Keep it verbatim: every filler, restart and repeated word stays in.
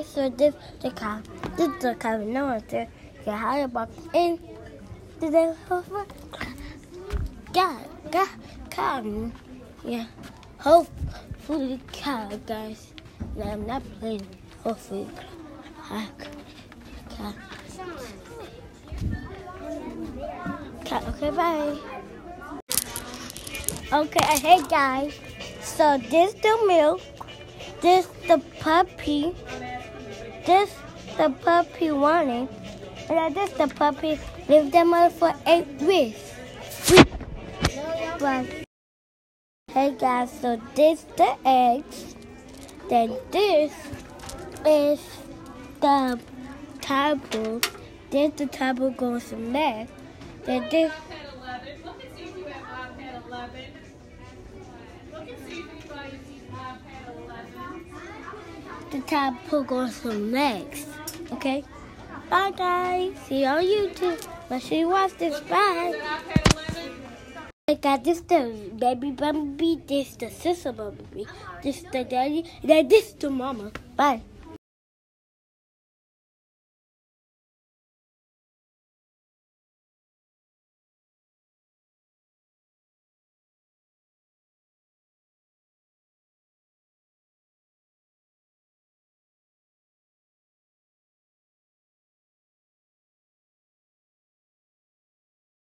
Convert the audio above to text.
Okay, so this the cow. This the cow. No one said get higher box in the God, God, cow. Yeah, hopefully cow, guys. No, I'm not playing. Hopefully cow. Cow. Cow. Okay, bye. Okay, hey guys. So this the milk. This the puppy. This the puppy wanted. And this the puppy lived them up for eight weeks. But hey guys, so this the eggs. Then this is the table. This the table goes from there. Then this. The table goes from legs. Okay? Bye guys. See you on YouTube. Make sure you watch this. Bye. I got this the baby bumblebee. This the sister bumblebee. This the daddy. Then this the mama. Bye.